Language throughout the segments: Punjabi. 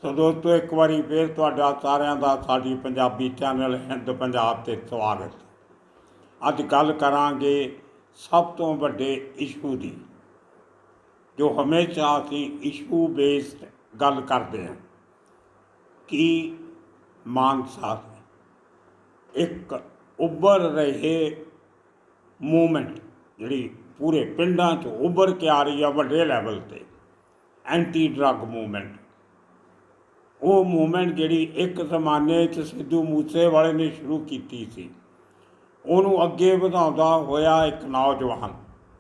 ਸੋ ਦੋਸਤੋ, ਇੱਕ ਵਾਰੀ ਫਿਰ ਤੁਹਾਡਾ ਸਾਰਿਆਂ ਦਾ ਸਾਡੀ ਪੰਜਾਬੀ ਚੈਨਲ ਹਿੰਦ ਪੰਜਾਬ 'ਤੇ ਸਵਾਗਤ। ਅੱਜ ਗੱਲ ਕਰਾਂਗੇ ਸਭ ਤੋਂ ਵੱਡੇ ਇਸ਼ੂ ਦੀ, ਜੋ ਹਮੇਸ਼ਾ ਅਸੀਂ ਇਸ਼ੂ ਬੇਸਡ ਗੱਲ ਕਰਦੇ ਹਾਂ ਕਿ ਮਾਨਸਾ ਇੱਕ ਉੱਭਰ ਰਹੇ ਮੂਵਮੈਂਟ ਜਿਹੜੀ ਪੂਰੇ ਪਿੰਡਾਂ 'ਚ ਉੱਭਰ ਕੇ ਆ ਰਹੀ ਆ ਵੱਡੇ ਲੈਵਲ 'ਤੇ, ਐਂਟੀ ਡਰੱਗ ਮੂਵਮੈਂਟ। ਉਹ ਮੂਵਮੈਂਟ ਜਿਹੜੀ ਇੱਕ ਜ਼ਮਾਨੇ 'ਚ ਸਿੱਧੂ ਮੂਸੇਵਾਲੇ ਨੇ ਸ਼ੁਰੂ ਕੀਤੀ ਸੀ, ਉਹਨੂੰ ਅੱਗੇ ਵਧਾਉਂਦਾ ਹੋਇਆ ਇੱਕ ਨੌਜਵਾਨ,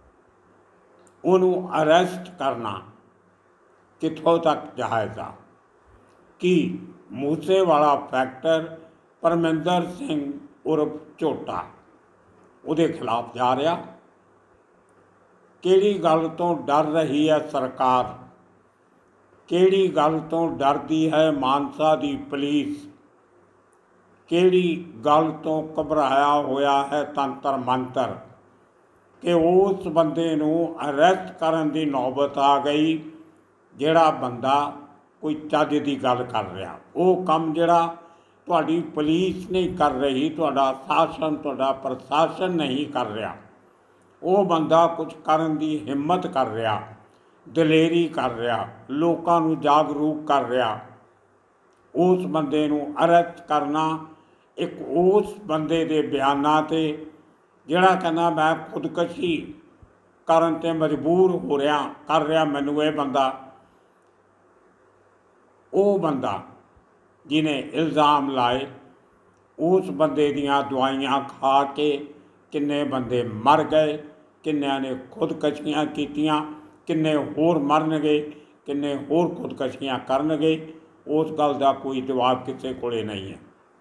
ਉਹਨੂੰ ਅਰੈਸਟ ਕਰਨਾ ਕਿੱਥੋਂ ਤੱਕ ਜਾਇਜ਼ ਆ? ਕਿ ਮੂਸੇਵਾਲਾ ਫੈਕਟਰ ਪਰਮਿੰਦਰ ਸਿੰਘ ਉਰਫ ਝੋਟਾ ਉਹਦੇ ਖਿਲਾਫ ਜਾ ਰਿਹਾ? ਕਿਹੜੀ ਗੱਲ ਤੋਂ ਡਰ ਰਹੀ ਹੈ ਸਰਕਾਰ? ਕਿਹੜੀ ਗੱਲ ਤੋਂ ਡਰਦੀ ਹੈ ਮਾਨਸਾ ਦੀ ਪੁਲਿਸ? ਕਿਹੜੀ ਗੱਲ ਤੋਂ ਘਬਰਾਇਆ ਹੋਇਆ ਹੈ ਤੰਤਰ ਮੰਤਰ ਕਿ ਉਸ ਬੰਦੇ ਨੂੰ ਅਰੈਸਟ ਕਰਨ ਦੀ ਨੌਬਤ ਆ ਗਈ, ਜਿਹੜਾ ਬੰਦਾ ਕੋਈ ਚੱਜ ਦੀ ਗੱਲ ਕਰ ਰਿਹਾ? ਉਹ ਕੰਮ ਜਿਹੜਾ ਤੁਹਾਡੀ ਪੁਲਿਸ ਨਹੀਂ ਕਰ ਰਹੀ, ਤੁਹਾਡਾ ਸ਼ਾਸਨ, ਤੁਹਾਡਾ ਪ੍ਰਸ਼ਾਸਨ ਨਹੀਂ ਕਰ ਰਿਹਾ, ਉਹ ਬੰਦਾ ਕੁਝ ਕਰਨ ਦੀ ਹਿੰਮਤ ਕਰ ਰਿਹਾ, ਦਲੇਰੀ ਕਰ ਰਿਹਾ, ਲੋਕਾਂ ਨੂੰ ਜਾਗਰੂਕ ਕਰ ਰਿਹਾ। ਉਸ ਬੰਦੇ ਨੂੰ ਅਰੈਸਟ ਕਰਨਾ ਇੱਕ ਉਸ ਬੰਦੇ ਦੇ ਬਿਆਨਾਂ 'ਤੇ ਜਿਹੜਾ ਕਹਿੰਦਾ ਮੈਂ ਖੁਦਕਸ਼ੀ ਕਰਨ 'ਤੇ ਮਜਬੂਰ ਕਰ ਰਿਹਾ ਮੈਨੂੰ ਇਹ ਬੰਦਾ, ਉਹ ਬੰਦਾ ਜਿਹਨੇ ਇਲਜ਼ਾਮ ਲਾਏ, ਉਸ ਬੰਦੇ ਦੀਆਂ ਦਵਾਈਆਂ ਖਾ ਕੇ ਕਿੰਨੇ ਬੰਦੇ ਮਰ ਗਏ, ਕਿੰਨਿਆਂ ਨੇ ਖੁਦਕਸ਼ੀਆਂ ਕੀਤੀਆਂ, ਕਿੰਨੇ ਹੋਰ ਮਰਨਗੇ, ਕਿੰਨੇ ਹੋਰ ਖੁਦਕਸ਼ੀਆਂ ਕਰਨਗੇ, ਉਸ ਗੱਲ ਦਾ ਕੋਈ ਜਵਾਬ ਕਿਸੇ ਕੋਲੇ ਨਹੀਂ ਹੈ।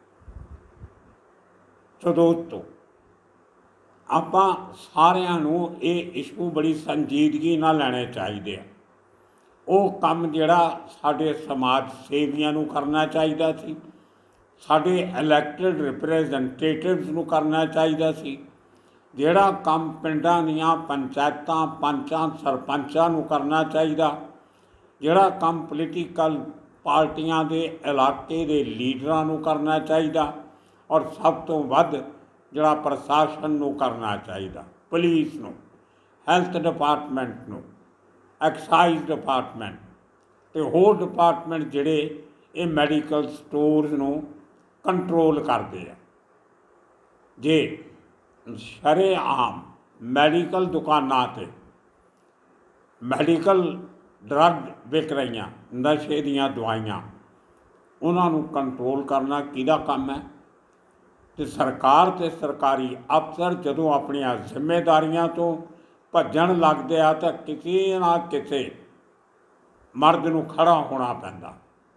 ਸੋ ਦੋਸਤੋ, ਆਪਾਂ ਸਾਰਿਆਂ ਨੂੰ ਇਹ ਇਸ਼ੂ ਬੜੀ ਸੰਜੀਦਗੀ ਨਾਲ ਲੈਣੇ ਚਾਹੀਦੇ ਆ। ਉਹ ਕੰਮ ਜਿਹੜਾ ਸਾਡੇ ਸਮਾਜ ਸੇਵੀਆਂ ਨੂੰ ਕਰਨਾ ਚਾਹੀਦਾ ਸੀ, ਸਾਡੇ ਇਲੈਕਟਡ ਰਿਪਰੈਜ਼ੈਂਟੇਟਿਵਸ ਨੂੰ ਕਰਨਾ ਚਾਹੀਦਾ ਸੀ, ਜਿਹੜਾ ਕੰਮ ਪਿੰਡਾਂ ਦੀਆਂ ਪੰਚਾਇਤਾਂ, ਪੰਚਾਂ, ਸਰਪੰਚਾਂ ਨੂੰ ਕਰਨਾ ਚਾਹੀਦਾ, ਜਿਹੜਾ ਕੰਮ ਪੋਲੀਟੀਕਲ ਪਾਰਟੀਆਂ ਦੇ ਇਲਾਕੇ ਦੇ ਲੀਡਰਾਂ ਨੂੰ ਕਰਨਾ ਚਾਹੀਦਾ, ਔਰ ਸਭ ਤੋਂ ਵੱਧ ਜਿਹੜਾ ਪ੍ਰਸ਼ਾਸਨ ਨੂੰ ਕਰਨਾ ਚਾਹੀਦਾ, ਪੁਲਿਸ ਨੂੰ, ਹੈਲਥ ਡਿਪਾਰਟਮੈਂਟ ਨੂੰ, ਐਕਸਾਈਜ਼ ਡਿਪਾਰਟਮੈਂਟ ਅਤੇ ਹੋਰ ਡਿਪਾਰਟਮੈਂਟ ਜਿਹੜੇ ਇਹ ਮੈਡੀਕਲ ਸਟੋਰਸ ਨੂੰ ਕੰਟਰੋਲ ਕਰਦੇ ਆ। ਜੇ ਸ਼ਰੇਆਮ ਮੈਡੀਕਲ ਦੁਕਾਨਾਂ 'ਤੇ ਮੈਡੀਕਲ ਡਰੱਗ ਵਿਕ ਰਹੀਆਂ, ਨਸ਼ੇ ਦੀਆਂ ਦਵਾਈਆਂ, ਉਹਨਾਂ ਨੂੰ ਕੰਟਰੋਲ ਕਰਨਾ ਕਿਹਦਾ ਕੰਮ ਹੈ? ਅਤੇ ਸਰਕਾਰ ਅਤੇ ਸਰਕਾਰੀ ਅਫਸਰ ਜਦੋਂ ਆਪਣੀਆਂ ਜ਼ਿੰਮੇਦਾਰੀਆਂ ਤੋਂ ਭੱਜਣ ਲੱਗਦੇ ਆ ਤਾਂ ਕਿਸੇ ਨਾ ਕਿਸੇ ਮਰਦ ਨੂੰ ਖੜ੍ਹਾ ਹੋਣਾ ਪੈਂਦਾ।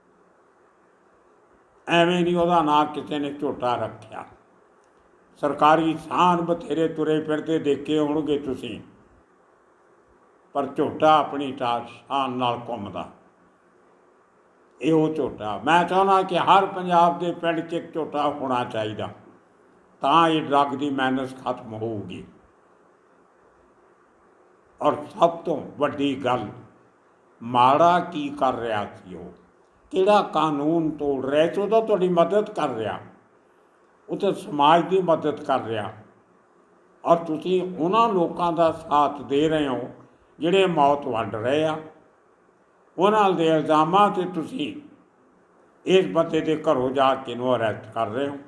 ਐਵੇਂ ਨਹੀਂ ਉਹਦਾ ਨਾਂ ਕਿਸੇ ਨੇ ਝੋਟਾ ਰੱਖਿਆ। ਸਰਕਾਰੀ ਸਾਨ ਬਥੇਰੇ ਤੁਰੇ ਫਿਰਦੇ ਦੇਖੇ ਹੋਣਗੇ ਤੁਸੀਂ, ਪਰ ਝੋਟਾ ਆਪਣੀ ਸ਼ਾਨ ਨਾਲ ਘੁੰਮਦਾ। ਇਹ ਉਹ ਝੋਟਾ। ਮੈਂ ਚਾਹੁੰਦਾ ਕਿ ਹਰ ਪੰਜਾਬ ਦੇ ਪਿੰਡ 'ਚ ਇੱਕ ਝੋਟਾ ਹੋਣਾ ਚਾਹੀਦਾ, ਤਾਂ ਇਹ ਡਰੱਗ ਦੀ ਮੈਨਸ ਖਤਮ ਹੋਊਗੀ। ਔਰ ਸਭ ਤੋਂ ਵੱਡੀ ਗੱਲ, ਮਾੜਾ ਕੀ ਕਰ ਰਿਹਾ ਸੀ ਉਹ? ਕਿਹੜਾ ਕਾਨੂੰਨ ਤੋੜ ਰਿਹਾ ਸੀ? ਉਹ ਤਾਂ ਤੁਹਾਡੀ ਮਦਦ ਕਰ ਰਿਹਾ, ਉਹ ਤਾਂ ਸਮਾਜ ਦੀ ਮਦਦ ਕਰ ਰਿਹਾ, ਔਰ ਤੁਸੀਂ ਉਹਨਾਂ ਲੋਕਾਂ ਦਾ ਸਾਥ ਦੇ ਰਹੇ ਹੋ ਜਿਹੜੇ ਮੌਤ ਵੰਡ ਰਹੇ ਆ। ਉਹਨਾਂ ਦੇ ਇਲਜ਼ਾਮਾਂ 'ਤੇ ਤੁਸੀਂ ਇਸ ਬੰਦੇ ਦੇ ਘਰੋਂ ਜਾ ਕੇ ਇਹਨੂੰ ਅਰੈਸਟ ਕਰ ਰਹੇ ਹੋ,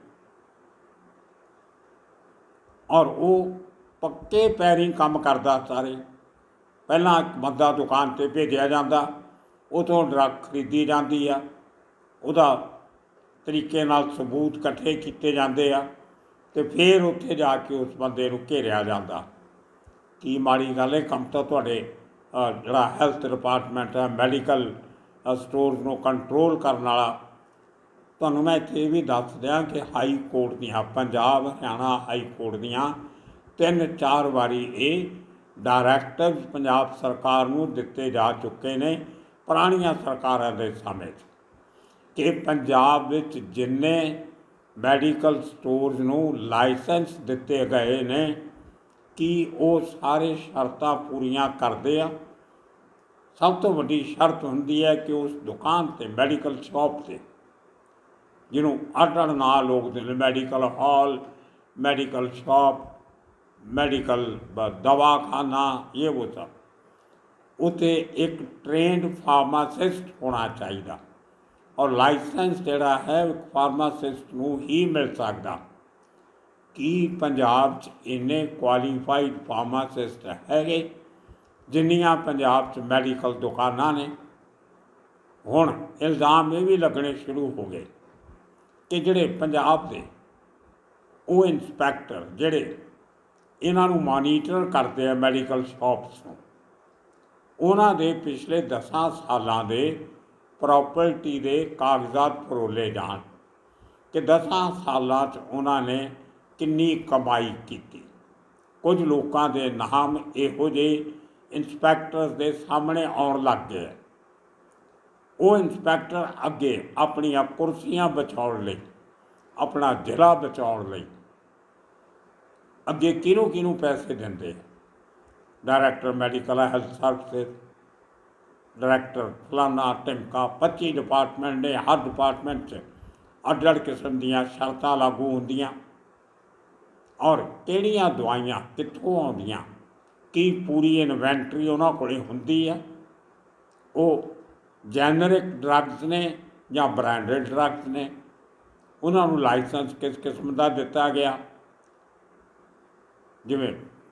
ਔਰ ਉਹ ਪੱਕੇ ਪੈਰੀਂ ਕੰਮ ਕਰਦਾ। ਸਾਰੇ ਪਹਿਲਾਂ ਬੰਦਾ ਦੁਕਾਨ 'ਤੇ ਭੇਜਿਆ ਜਾਂਦਾ, ਉੱਥੋਂ ਡਰੱਗ ਖਰੀਦੀ ਜਾਂਦੀ ਆ, ਉਹਦਾ ਤਰੀਕੇ ਨਾਲ ਸਬੂਤ ਇਕੱਠੇ ਕੀਤੇ ਜਾਂਦੇ ਆ, ਅਤੇ ਫਿਰ ਉੱਥੇ ਜਾ ਕੇ ਉਸ ਬੰਦੇ ਨੂੰ ਘੇਰਿਆ ਜਾਂਦਾ। ਕੀ ਮਾੜੀ ਗੱਲ ਹੈ? ਕੰਮ ਤਾਂ ਤੁਹਾਡੇ ਜਿਹੜਾ ਹੈਲਥ ਡਿਪਾਰਟਮੈਂਟ ਹੈ, ਮੈਡੀਕਲ ਸਟੋਰਸ ਨੂੰ ਕੰਟਰੋਲ ਕਰਨ ਵਾਲਾ। ਤੁਹਾਨੂੰ ਮੈਂ ਇੱਥੇ ਇਹ ਵੀ ਦੱਸ ਦਿਆਂ ਕਿ ਹਾਈ ਕੋਰਟ ਦੀਆਂ, ਪੰਜਾਬ ਹਰਿਆਣਾ ਹਾਈ ਕੋਰਟ ਦੀਆਂ 3-4 ਵਾਰੀ ਇਹ ਡਾਇਰੈਕਟਿਵ ਪੰਜਾਬ ਸਰਕਾਰ ਨੂੰ ਦਿੱਤੇ ਜਾ ਚੁੱਕੇ ਨੇ, ਪੁਰਾਣੀਆਂ ਸਰਕਾਰਾਂ ਦੇ ਸਮੇਂ 'ਚ, ਕਿ ਪੰਜਾਬ ਵਿੱਚ ਜਿੰਨੇ ਮੈਡੀਕਲ ਸਟੋਰਸ ਨੂੰ ਲਾਇਸੈਂਸ ਦਿੱਤੇ ਗਏ ਨੇ, ਕਿ ਉਹ ਸਾਰੇ ਸ਼ਰਤਾਂ ਪੂਰੀਆਂ ਕਰਦੇ ਆ? सब तो वड्डी शर्त हुंदी है कि उस दुकान ते मैडिकल शॉप से जिन्हों अड अड ना लोग देते, medical hall, medical shop, medical दवाखाना, ये वो सब, उत्थे एक ट्रेंड फार्मासिस्ट होना चाहिए और लाइसेंस जोड़ा है फार्मासिस्ट नूं ही मिल सकता। कि पंजाब च इन्ने क्वालीफाइड फार्मासिस्ट है जिन्नियां पंजाब च मैडिकल दुकानां ने। हुण इल्ज़ाम ये भी लगने शुरू हो गए कि जिहड़े पंजाब दे वो इंस्पैक्टर जिहड़े इन्हां नूं मॉनीटर करते हैं मैडिकल शॉप्स नूं, उन्हां दे पिछले 10 सालां दे प्रॉपर्टी दे कागजात फरोले जाण कि 10 सालां च उन्होंने किन्नी कमाई की। कुछ लोगों के नाम इहो जे इंस्पैक्टर के सामने आउण लग गए। वो इंस्पैक्टर अगे अपनियां कुर्सियां बचाउण लई, अपना जिला बचाउण लई अगे किहनूं किहनूं पैसे दिंदे। Director medical health services, director फलाना टिमका, 25 डिपार्टमेंट ने, हर डिपार्टमेंट च अड अड किस्म दीयां शर्तां लागू होंदियां और किहड़ियां दवाइयां कित्थों आउंदियां, की पूरी इन्वेंटरी उन्हां कोले हुंदी है। वो जैनरिक ड्रग्स ने या ब्रांडेड ड्रग्स ने, उन्होंने लाइसेंस किस किस्म का दिता गया, जिवें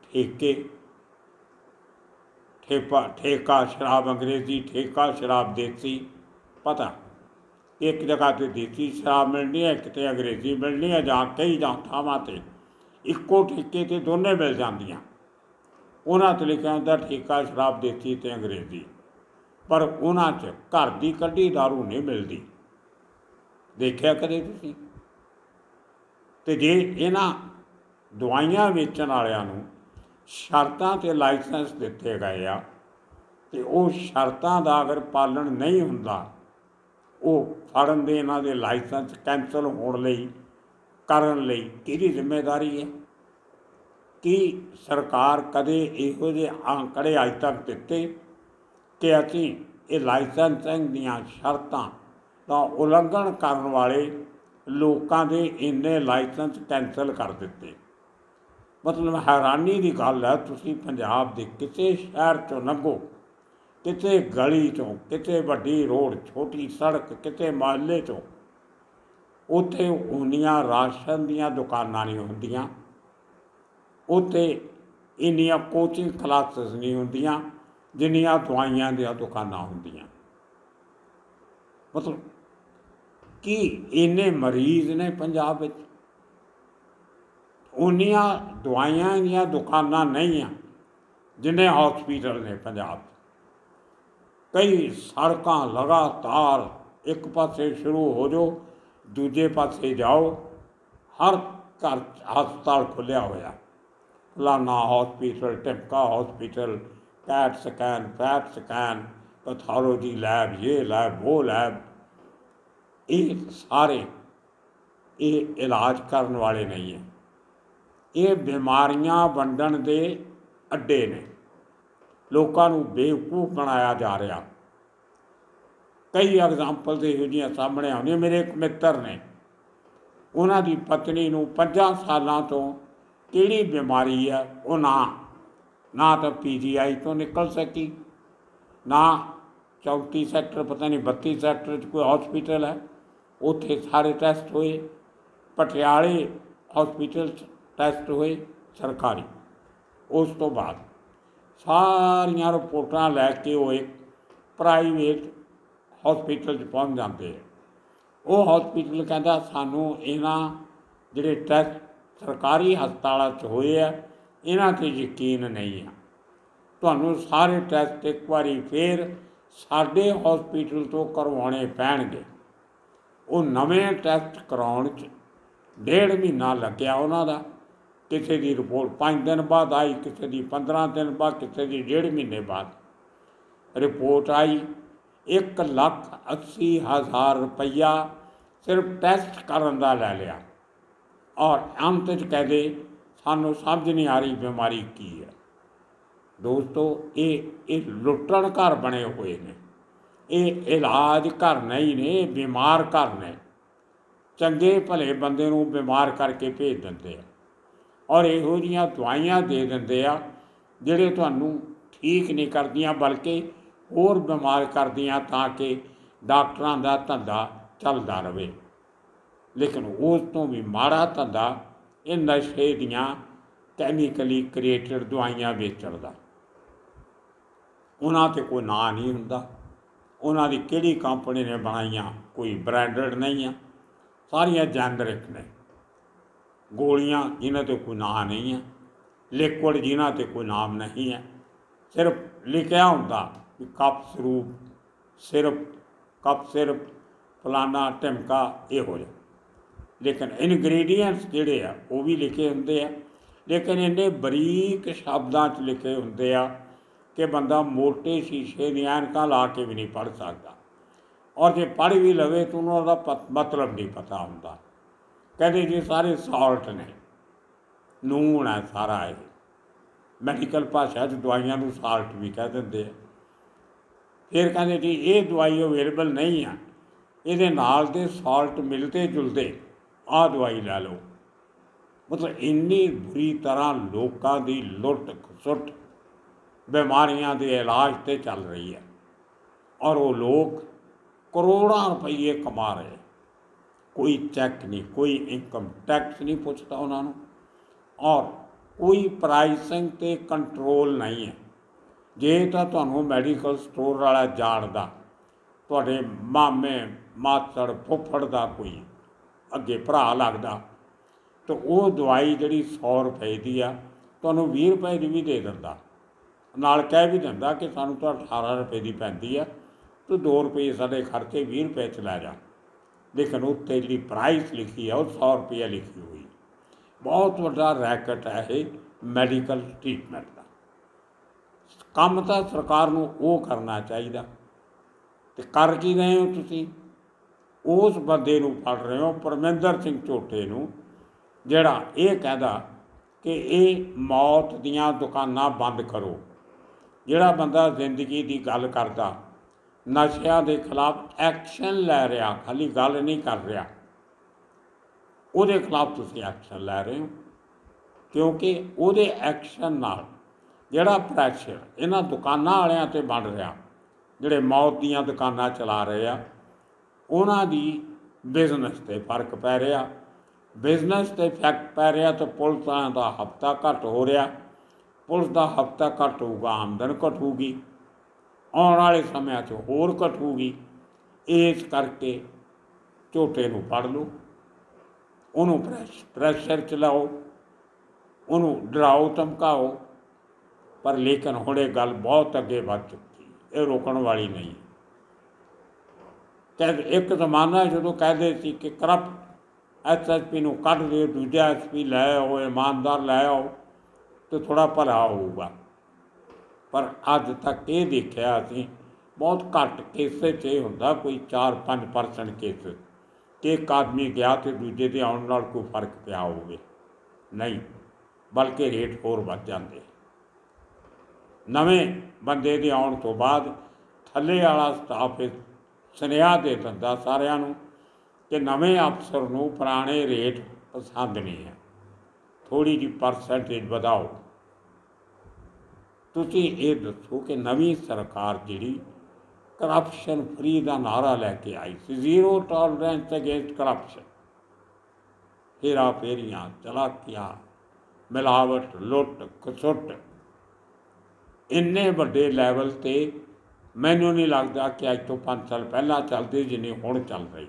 ठेका शराब अंग्रेजी, ठेका शराब देसी, पता एक जगह तो देसी शराब मिलनी है, किते अंग्रेजी मिलनी है, जां कई थावां ते इक्को ठेके ते दोने मिल जांदियां। उन्हां ते लिखिया हुंदा ठेका शराब देसी ते अंग्रेजी, पर उन्हां च घर दी कढ़ी दारू नहीं मिलती। देखिया कदे तुसीं? ते जे इन्हां दवाइयां वेचण वालियां नूं शर्तां ते लाइसेंस दिते गए आ ते वो शर्तां दा अगर पालन नहीं हुंदा, वो फड़न दे इन्हां दे लाइसेंस कैंसल होण लई करन लई किहदी जिम्मेदारी है? कि सरकार कदे इहो जे आंकड़े अज तक दिते कि असीं ये लाइसेंसिंग दीयां शर्तां दा उलंघन करन वाले लोकां दे इन्ने लाइसेंस कैंसल कर दिते। मतलब हैरानी की गल है, तुसीं पंजाब दे किसी शहर चों लंघो, किसी गली चों, किसी वड्डी रोड, छोटी सड़क, किसी महल्ले चों, उत्थे उन्नियां राशन दीयां दुकानां नहीं हुंदियां, उत्थे इन्नियां कोचिंग क्लासिस नहीं हुंदियां जिन्नियां दवाइयां दीयां दुकानां हुंदियां। मतलब कि इन्ने मरीज ने पंजाब विच, उन्नियां दवाइयां दीयां दुकानां नहीं हैं जिन्ने हॉस्पिटल ने पंजाब। कई सड़कां लगातार एक पासे शुरू हो जाओ, दूजे पासे जाओ, हर घर हस्पताल खुलिया होया, फलाना हॉस्पिटल, टिमका hospital, CAT scan, PET scan, pathology lab, ये लैब, वो लैब। ये सारे ये इलाज करने वाले नहीं हैं, ये बीमारियां वंडण दे अड्डे ने। लोगों को बेवकूफ बनाया जा रहा। कई एग्जाम्पल तो इहो जिहियां सामने आउंदियां। मेरे एक मित्र ने, उन्हां दी पत्नी नूं 5 सालां तो किहड़ी बीमारी है वो ना तो PGI तो निकल सकी, ना 34 सैक्टर, पता नहीं 32 सैक्टर कोई हॉस्पिटल है, उत्थे सारे टैसट होए। पटियाले हॉस्पिटल टैसट होए सरकारी। उस तो बाद सारियां रिपोर्टां लैके वो एक प्राइवेट हॉस्पिटल पहुँच जाते हैं। वो हॉस्पिटल कहता सानू इन्हां जिहड़े टैसट सरकारी हस्पतालों च होए आ, इन्हां ते यकीन नहीं है, तुहानू सारे टैसट एक बारी फिर साडे हॉस्पिटल तो करवाने पैणगे। वो नवें टैसट कराउण च 1.5 महीना लग्या उन्हां दा। किसी की रिपोर्ट 5 दिन बाद आई, किसी की 15 दिन बाद, किसी की 1.5 महीने बाद रिपोर्ट आई। 1,80,000 रुपया सिर्फ टैसट करन दा लै लिया और अंत च कह दे सानू समझ नहीं आ रही बीमारी की है। ਦੋਸਤੋ ਇਹ ਲੁੱਟਣ ਘਰ ਬਣੇ ਹੋਏ ਨੇ, ਇਹ ਇਲਾਜ ਘਰ ਨਹੀਂ ਨੇ, ਇਹ ਬਿਮਾਰ ਘਰ ਨੇ। ਚੰਗੇ ਭਲੇ ਬੰਦੇ ਨੂੰ ਬਿਮਾਰ ਕਰਕੇ ਭੇਜ ਦਿੰਦੇ ਆ ਔਰ ਇਹੋ ਜਿਹੀਆਂ ਦਵਾਈਆਂ ਦੇ ਦਿੰਦੇ ਆ ਜਿਹੜੇ ਤੁਹਾਨੂੰ ਠੀਕ ਨਹੀਂ ਕਰਦੀਆਂ ਬਲਕਿ ਹੋਰ ਬਿਮਾਰ ਕਰਦੀਆਂ, ਤਾਂ ਕਿ ਡਾਕਟਰਾਂ ਦਾ ਧੰਦਾ ਚੱਲਦਾ ਰਹੇ। ਲੇਕਿਨ ਉਸ ਤੋਂ ਵੀ ਮਾੜਾ ਧੰਦਾ ਇਹ ਨਸ਼ੇ ਦੀਆਂ ਕੈਮੀਕਲੀ ਕ੍ਰੀਏਟਡ ਦਵਾਈਆਂ ਵੇਚਣ ਦਾ। ਉਹਨਾਂ 'ਤੇ ਕੋਈ ਨਾਂ ਨਹੀਂ ਹੁੰਦਾ, ਉਹਨਾਂ ਦੀ ਕਿਹੜੀ ਕੰਪਨੀ ਨੇ ਬਣਾਈਆਂ, ਕੋਈ ਬ੍ਰਾਂਡਡ ਨਹੀਂ ਆ, ਸਾਰੀਆਂ ਜੈਨਰਿਕ ਨੇ। ਗੋਲੀਆਂ ਜਿਨ੍ਹਾਂ 'ਤੇ ਕੋਈ ਨਾਂ ਨਹੀਂ ਹੈ, ਲਿਕੁਇਡ ਜਿਨ੍ਹਾਂ 'ਤੇ ਕੋਈ ਨਾਮ ਨਹੀਂ ਹੈ, ਸਿਰਫ ਲਿਖਿਆ ਹੁੰਦਾ ਵੀ cough syrup syrup, cough syrup, ਫਲਾਨਾ ਢਿਮਕਾ, ਇਹੋ ਜਿਹਾ। ਲੇਕਿਨ ਇਨਗਰੀਡੀਐਂਟਸ ਜਿਹੜੇ ਆ ਉਹ ਵੀ ਲਿਖੇ ਹੁੰਦੇ ਆ, ਲੇਕਿਨ ਇੰਨੇ ਬਰੀਕ ਸ਼ਬਦਾਂ 'ਚ ਲਿਖੇ ਹੁੰਦੇ ਆ ਕਿ ਬੰਦਾ ਮੋਟੇ ਸ਼ੀਸ਼ੇ ਦੀਆਂ ਐਨਕਾਂ ਲਾ ਕੇ ਵੀ ਨਹੀਂ ਪੜ੍ਹ ਸਕਦਾ, ਔਰ ਜੇ ਪੜ੍ਹ ਵੀ ਲਵੇ ਤਾਂ ਉਹਨਾਂ ਦਾ ਮਤਲਬ ਨਹੀਂ ਪਤਾ ਹੁੰਦਾ। ਕਹਿੰਦੇ ਜੀ ਸਾਰੇ ਸਾਲਟ ਨੇ, ਨੂਣ ਹੈ ਸਾਰਾ। ਇਹ ਮੈਡੀਕਲ ਭਾਸ਼ਾ 'ਚ ਦਵਾਈਆਂ ਨੂੰ ਸਾਲਟ ਵੀ ਕਹਿ ਦਿੰਦੇ ਆ। ਫਿਰ ਕਹਿੰਦੇ ਜੀ ਇਹ ਦਵਾਈ ਅਵੇਲੇਬਲ ਨਹੀਂ ਆ, ਇਹਦੇ ਨਾਲ ਦੇ ਸਾਲਟ ਮਿਲਦੇ ਜੁਲਦੇ, ਆਹ ਦਵਾਈ ਲੈ ਲਓ। ਮਤਲਬ ਇੰਨੀ ਬੁਰੀ ਤਰ੍ਹਾਂ ਲੋਕਾਂ ਦੀ ਲੁੱਟ ਖਸੁੱਟ ਬਿਮਾਰੀਆਂ ਦੇ ਇਲਾਜ 'ਤੇ ਚੱਲ ਰਹੀ ਹੈ, ਔਰ ਉਹ ਲੋਕ ਕਰੋੜਾਂ ਰੁਪਈਏ ਕਮਾ ਰਹੇ। ਕੋਈ ਚੈੱਕ ਨਹੀਂ, ਕੋਈ ਇਨਕਮ ਟੈਕਸ ਨਹੀਂ ਪੁੱਛਦਾ ਉਹਨਾਂ ਨੂੰ, ਔਰ ਕੋਈ ਪ੍ਰਾਈਸਿੰਗ 'ਤੇ ਕੰਟਰੋਲ ਨਹੀਂ ਹੈ। ਜੇ ਤਾਂ ਤੁਹਾਨੂੰ ਮੈਡੀਕਲ ਸਟੋਰ ਵਾਲਾ ਜਾਣਦਾ, ਤੁਹਾਡੇ ਮਾਮੇ ਮਾਸੜ ਫੁੱਫੜ ਦਾ ਕੋਈ ਅੱਗੇ ਭਰਾ ਲੱਗਦਾ, ਤਾਂ ਉਹ ਦਵਾਈ ਜਿਹੜੀ 100 ਰੁਪਏ ਦੀ ਆ ਤੁਹਾਨੂੰ 20 ਰੁਪਏ ਦੀ ਵੀ ਦੇ ਦਿੰਦਾ, ਨਾਲ ਕਹਿ ਵੀ ਦਿੰਦਾ ਕਿ ਸਾਨੂੰ ਤਾਂ 18 ਰੁਪਏ ਦੀ ਪੈਂਦੀ ਆ, ਤੂੰ 2 ਰੁਪਏ ਸਾਡੇ ਖਰਚੇ 20 ਰੁਪਏ 'ਚ ਲੈ ਜਾ। ਲੇਕਿਨ ਉੱਤੇ ਜਿਹੜੀ ਪ੍ਰਾਈਸ ਲਿਖੀ ਆ ਉਹ 100 ਰੁਪਈਆ ਲਿਖੀ ਹੋਈ। ਬਹੁਤ ਵੱਡਾ ਰੈਕਟ ਹੈ ਇਹ ਮੈਡੀਕਲ ਟਰੀਟਮੈਂਟ ਦਾ। ਕੰਮ ਤਾਂ ਸਰਕਾਰ ਨੂੰ ਉਹ ਕਰਨਾ ਚਾਹੀਦਾ, ਅਤੇ ਕਰ ਕੀ ਰਹੇ ਹੋ ਤੁਸੀਂ? ਉਸ ਬੰਦੇ ਨੂੰ ਫੜ ਰਹੇ ਹੋ, ਪਰਮਿੰਦਰ ਸਿੰਘ ਝੋਟੇ ਨੂੰ, ਜਿਹੜਾ ਇਹ ਕਹਿੰਦਾ ਕਿ ਇਹ ਮੌਤ ਦੀਆਂ ਦੁਕਾਨਾਂ ਬੰਦ ਕਰੋ। ਜਿਹੜਾ ਬੰਦਾ ਜ਼ਿੰਦਗੀ ਦੀ ਗੱਲ ਕਰਦਾ, ਨਸ਼ਿਆਂ ਦੇ ਖਿਲਾਫ ਐਕਸ਼ਨ ਲੈ ਰਿਹਾ, ਖਾਲੀ ਗੱਲ ਨਹੀਂ ਕਰ ਰਿਹਾ, ਉਹਦੇ ਖਿਲਾਫ ਤੁਸੀਂ ਐਕਸ਼ਨ ਲੈ ਰਹੇ ਹੋ, ਕਿਉਂਕਿ ਉਹਦੇ ਐਕਸ਼ਨ ਨਾਲ ਜਿਹੜਾ ਪ੍ਰੈਸ਼ਰ ਇਹਨਾਂ ਦੁਕਾਨਾਂ ਵਾਲਿਆਂ 'ਤੇ ਬਣ ਰਿਹਾ, ਜਿਹੜੇ ਮੌਤ ਦੀਆਂ ਦੁਕਾਨਾਂ ਚਲਾ ਰਹੇ ਆ, ਉਹਨਾਂ ਦੀ ਬਿਜ਼ਨਸ 'ਤੇ ਫਰਕ ਪੈ ਰਿਹਾ। ਬਿਜ਼ਨਸ 'ਤੇ ਇਫੈਕਟ ਪੈ ਰਿਹਾ ਤਾਂ ਪੁਲਿਸਾਂ ਦਾ ਹਫਤਾ ਘੱਟ ਹੋ ਰਿਹਾ, ਪੁਲਿਸ ਦਾ ਹਫਤਾ ਘੱਟ ਹੋਊਗਾ, ਆਮਦਨ ਘਟੂਗੀ, ਆਉਣ ਵਾਲੇ ਸਮਿਆਂ 'ਚ ਹੋਰ ਘਟੂਗੀ। ਇਸ ਕਰਕੇ ਝੋਟੇ ਨੂੰ ਫੜ ਲਓ, ਉਹਨੂੰ ਪ੍ਰੈਸ਼ਰ 'ਚ ਲਾਓ, ਉਹਨੂੰ ਡਰਾਓ ਧਮਕਾਓ, ਪਰ ਲੇਕਿਨ ਹੁਣ ਇਹ ਗੱਲ ਬਹੁਤ ਅੱਗੇ ਵੱਧ ਚੁੱਕੀ, ਇਹ ਰੋਕਣ ਵਾਲੀ ਨਹੀਂ। ਕਹਿ ਇੱਕ ਜ਼ਮਾਨਾ ਜਦੋਂ ਕਹਿੰਦੇ ਸੀ ਕਿ ਕਰਪਟ SSP ਨੂੰ ਕੱਢ ਦਿਓ, ਦੂਜਾ SP ਲੈ ਆਓ, ਇਮਾਨਦਾਰ ਲੈ ਆਓ ਤਾਂ ਥੋੜ੍ਹਾ ਭਲਾ ਹੋਊਗਾ। ਪਰ ਅੱਜ ਤੱਕ ਇਹ ਦੇਖਿਆ ਅਸੀਂ ਬਹੁਤ ਘੱਟ ਕੇਸ 'ਚ ਇਹ ਹੁੰਦਾ, ਕੋਈ 4-5% ਕੇਸ ਕਿ ਇੱਕ ਆਦਮੀ ਗਿਆ ਅਤੇ ਦੂਜੇ ਦੇ ਆਉਣ ਨਾਲ ਕੋਈ ਫਰਕ ਪਿਆ ਹੋਵੇ, ਨਹੀਂ, ਬਲਕਿ ਰੇਟ ਹੋਰ ਵੱਧ ਜਾਂਦੇ। ਨਵੇਂ ਬੰਦੇ ਦੇ ਆਉਣ ਤੋਂ ਬਾਅਦ ਥੱਲੇ ਵਾਲਾ ਸਟਾਫ ਸੁਨੇਹਾ ਦੇ ਦਿੰਦਾ ਸਾਰਿਆਂ ਨੂੰ ਕਿ ਨਵੇਂ ਅਫਸਰ ਨੂੰ ਪੁਰਾਣੇ ਰੇਟ ਪਸੰਦ ਨਹੀਂ ਹੈ, ਥੋੜ੍ਹੀ ਜਿਹੀ ਪਰਸੈਂਟੇਜ ਵਧਾਓ। ਤੁਸੀਂ ਇਹ ਦੱਸੋ ਕਿ ਨਵੀਂ ਸਰਕਾਰ ਜਿਹੜੀ ਕਰਪਸ਼ਨ ਫਰੀ ਦਾ ਨਾਅਰਾ ਲੈ ਕੇ ਆਈ ਸੀ, ਜ਼ੀਰੋ ਟੋਲਰੈਂਸ ਅਗੇਂਸਟ ਕਰਪਸ਼ਨ, ਹੇਰਾ ਫੇਰੀਆਂ, ਚਲਾਕੀਆਂ, ਮਿਲਾਵਟ, ਲੁੱਟ ਖਸੁੱਟ ਇੰਨੇ ਵੱਡੇ ਲੈਵਲ 'ਤੇ ਮੈਨੂੰ ਨਹੀਂ ਲੱਗਦਾ ਕਿ ਅੱਜ ਤੋਂ 5 ਸਾਲ ਪਹਿਲਾਂ ਚੱਲਦੇ ਜਿੰਨੇ ਹੁਣ ਚੱਲ ਰਹੀ।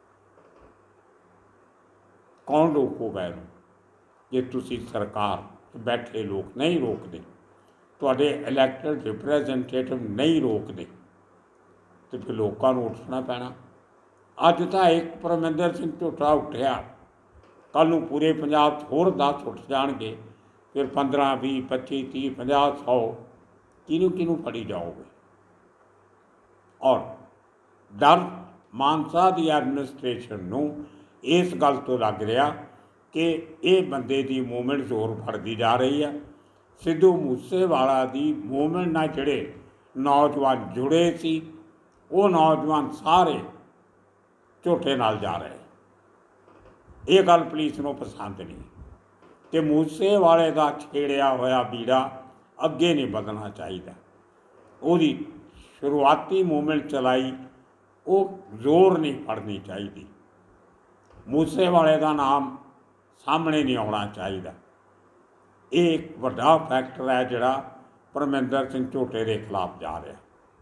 ਕੌਣ ਰੋਕੂਗਾ ਇਹਨੂੰ? ਜੇ ਤੁਸੀਂ ਸਰਕਾਰ ਬੈਠੇ ਲੋਕ ਨਹੀਂ ਰੋਕਦੇ, ਤੁਹਾਡੇ ਇਲੈਕਟਡ ਰਿਪਰੈਜ਼ੈਂਟੇਟਿਵ ਨਹੀਂ ਰੋਕਦੇ, ਅਤੇ ਫਿਰ ਲੋਕਾਂ ਨੂੰ ਉੱਠਣਾ ਪੈਣਾ। ਅੱਜ ਤਾਂ ਇੱਕ ਪਰਮਿੰਦਰ ਸਿੰਘ ਝੋਟਾ ਉੱਠਿਆ, ਕੱਲ੍ਹ ਨੂੰ ਪੂਰੇ ਪੰਜਾਬ 'ਚ ਹੋਰ 10 ਉੱਠ ਜਾਣਗੇ, ਫਿਰ 15, 20, 25, 30, 50, 100 ਕਿਹਨੂੰ ਫੜੀ ਜਾਓਗੇ? ਔਰ ਡਰ ਮਾਨਸਾ ਦੀ ਐਡਮਿਨਿਸਟ੍ਰੇਸ਼ਨ ਨੂੰ ਇਸ ਗੱਲ ਤੋਂ ਲੱਗ ਰਿਹਾ ਕਿ ਇਹ ਬੰਦੇ ਦੀ ਮੂਵਮੈਂਟ ਜ਼ੋਰ ਫੜਦੀ ਜਾ ਰਹੀ ਹੈ, सिद्धू मूसेवाला दी मूवमेंट नाल जिहड़े नौजवान जुड़े सी, वो नौजवान सारे झूठे नाल जा रहे। ये गल पुलिस नूं पसंद नहीं कि मूसेवाले का छेड़िया होया बीड़ा अगे नहीं बढ़ना चाहिए। ਉਹਦੀ शुरुआती मूवमेंट चलाई वो जोर नहीं फड़नी चाहिए। मूसेवाले का नाम सामने नहीं आना चाहिए। ये एक वड्डा फैक्टर है जिहड़ा परमिंदर सिंह झोटे के खिलाफ जा रहा।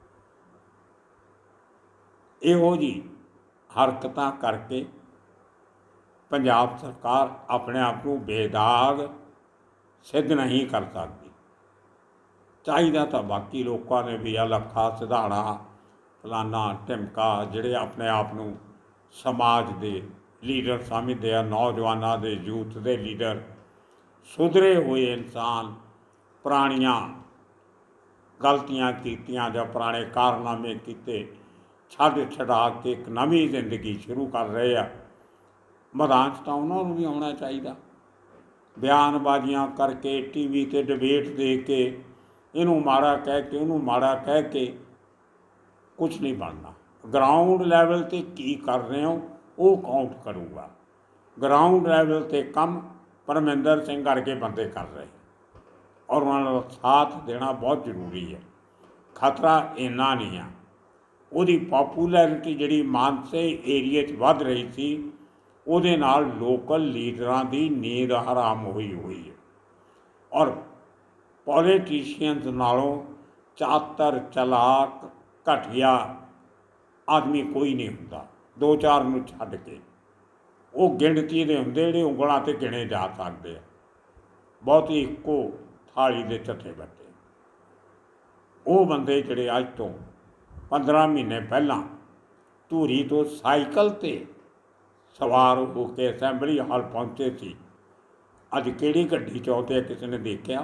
इहो जी हरकतां करके पंजाब सरकार अपने आप को बेदाग सिद्ध नहीं कर सकती। चाहिए तो बाकी लोगों ने भी आ लखा सिधाड़ा फलाना टिमका जिहड़े अपने आप को समाज के लीडर समझते हैं, नौजवानों के यूथ के लीडर, सुधरे हुए इंसान, पुरानियां गलतियां कीतियां जां पुराने कारनामे कीते छड्ड छड़ा के एक नवी जिंदगी शुरू कर रहे हैं। मैदान च तो उन्होंने भी आना चाहिए। बयानबाजियां करके टीवी ते डिबेट दे के इनू माड़ा कह के उनू माड़ा कह के कुछ नहीं बनना। ग्राउंड लैवल ते की कर रहे हो वो काउंट करूँगा। ग्राउंड लैवल ते कम परमिंदर सिंह करके बंदे कर रहे और उन्होंने साथ देना बहुत जरूरी है। खतरा इन्ना नहीं है। ਉਹਦੀ पॉपूलैरिटी जिहड़ी मानसे एरिए च वध रही थी ਉਹਦੇ ਨਾਲ लोकल लीडरां दी नींद हराम हुई है। और पॉलिटिशियंस नालों चातर चलाक घटिया आदमी कोई नहीं हुंदा। दो चार नूं छड्ड के वो गिणती दे हुंदे जिहड़े उंगलां ते गिणे जा सकदे आ। बहुत ही इक्को थाली दे झट्ठे बट्टे वो बंदे जिहड़े अज तो 15 महीने पहला धूरी तो साइकिल ते सवार होकर असैंबली हाल पहुँचे सी, अज किहड़ी गड्डी चौथे किसी ने देखा?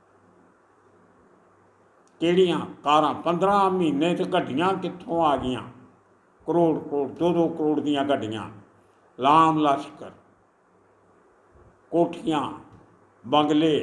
किहड़ियां कारां 15 महीने च गड्डियां कित्थों आ गईयां? करोड़ करोड़ 2-2 करोड़ दीयां गड्डियां, लाम लश्कर, कोठियां, बंगले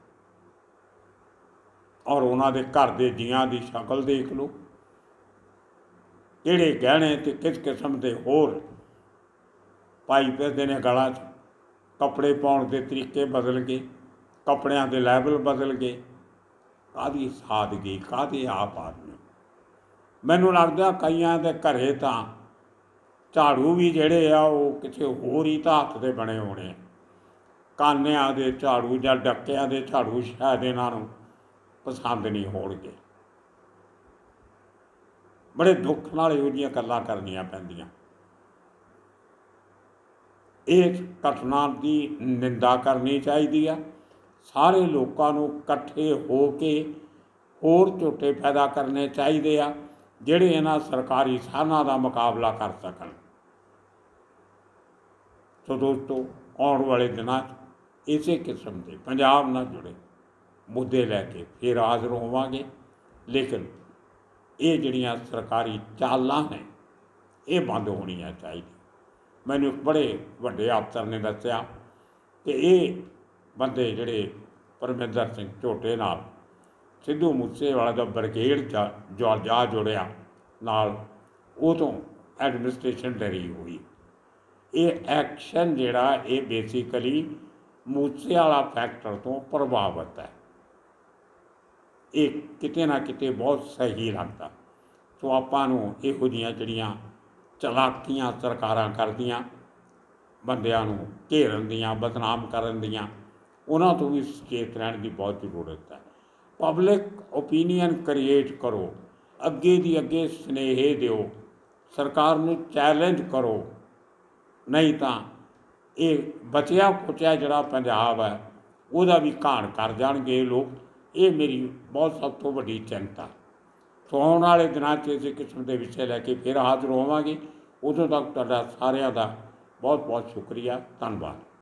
और उन्होंने घर के जियां की शक्ल देख लो। किहड़े गहने ते किस किस्म के होर पाई फिरदे ने गला च। कपड़े पाउण के तरीके बदल गए, कपड़ियां के लैवल बदल गए। काहदी सादगी, काहदे आप आदमी। मैनूं लगदा कईयां दे घरे तां झाड़ू भी जिहड़े आ वो किसी होर ही धात दे बने होने। कानियां दे झाड़ू जां डक्कियां दे झाड़ू शायद इन्हां नूं पसंद नहीं होणगे। बड़े दुख नाल इहो जिहियां गल्लां करनियां पैंदियां। इस घटना की निंदा करनी चाहिए। सारे लोगों को इकट्ठे हो के होर झूठे पैदा करने चाहिए आ जिहड़े इन्हां सरकारी साधनां का मुकाबला कर सकन। तो दोस्तों आने वाले दिनों इसे किस्म के पंजाब नाल जुड़े मुद्दे लैके फिर हाज़र होवांगे। लेकिन ये जिहड़ियां सरकारी चालां ने ये बंद होणियां चाहिए। मैनूं एक बड़े वड्डे अफसर ने दस्सिया कि ये बंदे जिहड़े परमिंदर सिंह झोटे नाल सिद्धू मूसेवाला दा ब्रिगेड जा जुड़िया नाल उदों एडमिनिस्ट्रेशन डरी हुई। ये एक्शन जिहड़ा ये बेसिकली मूसेवाला फैक्टर तो प्रभावित है। ये किते ना किते बहुत सही लगता। सो आपां नूं इहो जिहियां जिहड़ियां चलाकियां सरकारां करदियां बंदियां नूं घेरन दियां, बदनाम करन दियां, उन्हां तो भी सचेत रहण की बहुत जरूरत है। पब्लिक ओपीनियन क्रिएट करो, अगे दी अगे सुनेहे दिओ, सरकार नूं चैलेंज करो। नहीं तो ये बचिया खुचिया जिहड़ा पंजाब है वह भी घाण कर जाणगे लोग। ये मेरी बहुत सब तो वड्डी चिंता। सो आने वाले दिनों इस किस्म के विषय लैके फिर हाज़र होवांगे। उदों तक तुहाडा सारिਆਂ ਦਾ बहुत बहुत शुक्रिया, धन्यवाद।